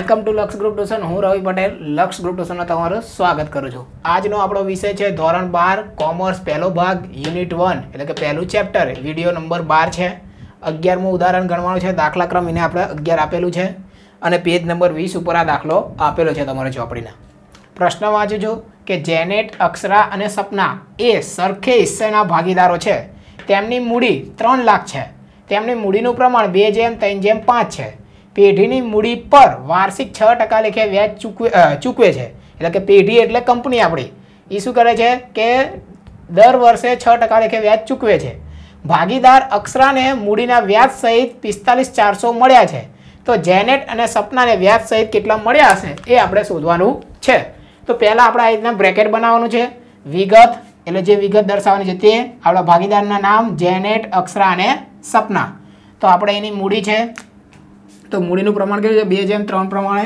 Welcome to Laksh group tuition. હું રવિ પટેલ લક્ષ group ટ્યુશનમાં તમારું સ્વાગત કરું છું। આજનો આપણો વિષય છે ધોરણ 12 કોમર્સ પહેલો ભાગ યુનિટ 1 એટલે કે પહેલું ચેપ્ટર વિડિયો નંબર 12 છે। 11મું ઉદાહરણ ગણવાનું છે। દાખલા ક્રમ એને આપણે 11 આપેલું છે અને પેજ નંબર 20 ઉપર આ દાખલો આપેલો છે તમારે ચોપડીના। પ્રશ્ન વાંચજો કે જેનેટ, અક્ષરા અને સપના એ સરખે હિસ્સાના ભાગીદારો છે। તેમની મૂડી 3 લાખ છે। તેમની મૂડીનું પ્રમાણ 2:3:5 છે। પેઢીની મૂડી પર વાર્ષિક 6% લેખે વ્યાજ ચૂકવે છે। એટલે કે પેઢી એટલે કંપની આપણી એ શું કરે છે કે દર વર્ષે 6% લેખે વ્યાજ ચૂકવે છે। ભાગીદાર અક્ષરાને મૂડીના વ્યાજ સહિત 45,400 મળ્યા છે। તો જેનેટ અને સપનાને વ્યાજ સહિત કેટલા મળ્યા હશે એ આપણે શોધવાનું છે। તો પહેલાં આપણે આ રીતના બ્રેકેટ બનાવવાનું છે। વિગત એટલે જે વિગત દર્શાવવાની છે તે આપણા ભાગીદારના નામ જેનેટ, અક્ષરા અને સપના। તો આપણે એની મૂડી છે તો મૂડીનું પ્રમાણ કેવું છે 2:3 પ્રમાણે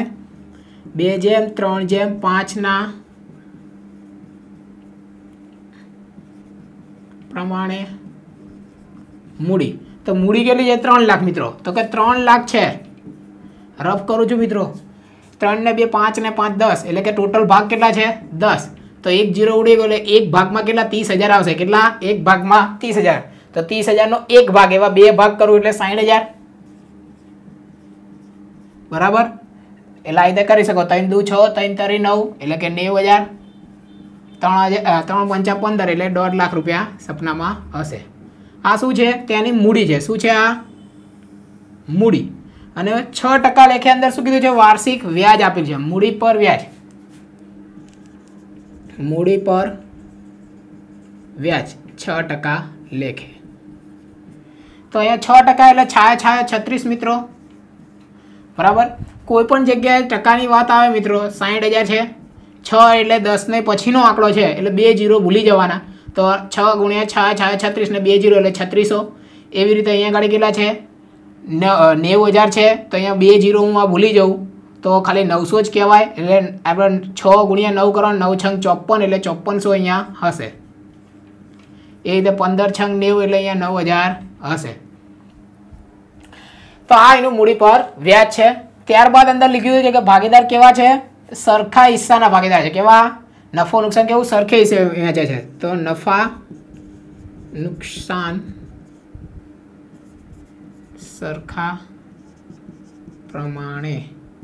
2:3:5 પ્રમાણે મૂડી। તો મૂડી કેટલી છે 3 લાખ મિત્રો। તો કે 3 લાખ છે। રફ કરું છું મિત્રો, 3 ને 2 5 ને 5 10 એટલે કે ટોટલ ભાગ કેટલા છે 10। તો 1 0 ઉડી ગયો એટલે એક ભાગમાં કેટલા 30,000 આવશે। કેટલા એક ભાગમાં 30,000। તો 30,000 નો એક ભાગ એવા બે ભાગ કરું એટલે 60,000 બરાબર। એટલે આ રીતે કરી શકો 3 દુ 6 3 તરી 9 એટલે કે 90,000 3 5 15 એટલે 1.5 લાખ રૂપિયા સપનામાં હશે। આ શું છે તેની મૂડી છે। શું છે આ મૂડી અને 6% લેખે અંદર શું કીધું છે વાર્ષિક વ્યાજ આપેલ છે। મૂડી પર વ્યાજ, મૂડી પર વ્યાજ 6% લેખે। તો અહીંયા 6% એટલે છાયા 36 મિત્રો બરાબર। કોઈ પણ જગ્યાએ ટકાની વાત આવે મિત્રો 60,000 છે 6 એટલે 10 ને પછીનો આંકડો છે એટલે 2 0 ભૂલી જવાના। તો 6 ગુણ્યા 36 ને 2 0 એટલે 3600। એવી રીતે અહીંયા આગળ કેટલા છે 90,000 છે તો અહીંયા 2 0 હું આ ભૂલી જાઉં તો ખાલી 900 જ કહેવાય। એટલે આપણે 6 ગુણ્યા 9 કરો 9 છંગ 54 એટલે 5400 અહીંયા હશે। એ રીતે 15 છંગ 90 એટલે અહીંયા 9,000 હશે। તો આ એનું મૂડી પર વ્યાજ છે। ત્યારબાદ અંદર લખ્યું છે કે ભાગીદાર કેવા છે સરખા હિસ્સાના ભાગીદાર છે। કેવા નફો નુકસાન કેવું સરખે હિસ્સે વહેંચે છે। તો નફા નુકસાન સરખા પ્રમાણે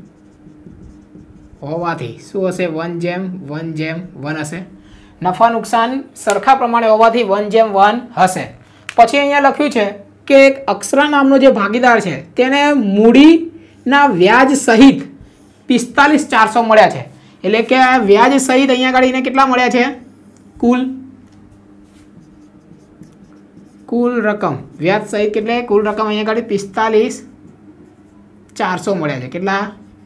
હોવાથી શું હશે 1:1:1 હશે। નફા નુકસાન સરખા પ્રમાણે હોવાથી 1:1 હશે। પછી અહીંયા લખ્યું છે કે અક્ષરા નામનો જે ભાગીદાર છે તેને મૂડીના વ્યાજ સહિત 45,400 મળ્યા છે। એટલે કે વ્યાજ સહિત અહીંયા આગળ એને કેટલા મળ્યા છે કુલ રકમ વ્યાજ સહિત કેટલે કુલ રકમ અહીંયા આગળ 45,400 મળ્યા છે। કેટલા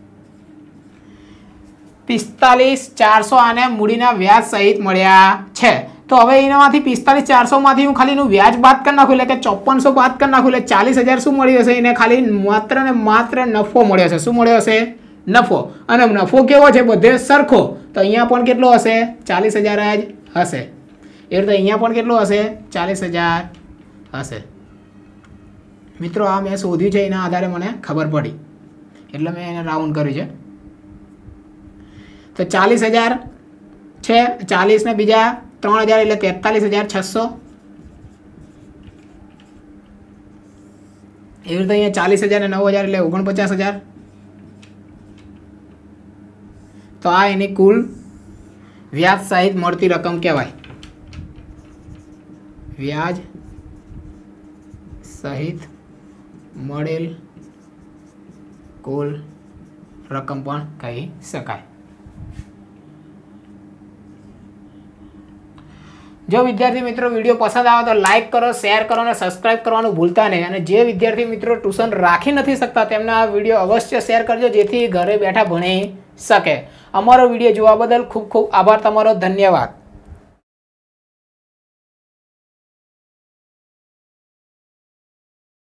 45,400 આને મૂડીના વ્યાજ સહિત મળ્યા છે। તો હવે એનામાંથી 45,400 માંથી હું ખાલી એનું વ્યાજ બાદ કરી નાખું એટલે કે 5400 બાદ કરી નાખું એટલે 40,000 શું મળી હશે એને ખાલી માત્ર ને માત્ર નફો મળ્યો હશે। શું મળ્યો હશે નફો। અને નફો કેવો છે બધે સરખો તો અહીંયા પણ કેટલો હશે 40,000 જ હશે। એ રીતે અહીંયા પણ કેટલો હશે 40,000 હશે। મિત્રો આ મેં શોધ્યું છે એના આધારે મને ખબર પડી એટલે મેં એને રાઉન્ડ કર્યું છે। તો 40,000 છે 40 ને બીજા 3,000 એટલે 43,600। એવી રીતે અહીંયા 40,000 ને 9,000 એટલે 49,000। તો આ એની કુલ વ્યાજ સહિત મળતી રકમ કહેવાય। વ્યાજ સહિત મળેલ કુલ રકમ પણ કહી શકાય। જો વિદ્યાર્થી મિત્રો વિડીયો પસંદ આવે તો લાઇક કરો, શેર કરો અને સબસ્ક્રાઇબ કરવાનું ભૂલતા નહીં। અને જે વિદ્યાર્થી મિત્રો ટ્યુશન રાખી નથી શકતા તેમને આ વિડીયો અવશ્ય શેર કરજો જેથી ઘરે બેઠા ભણી શકે। અમારો વિડીયો જોવા બદલ ખૂબ ખૂબ આભાર તમારો। ધન્યવાદ।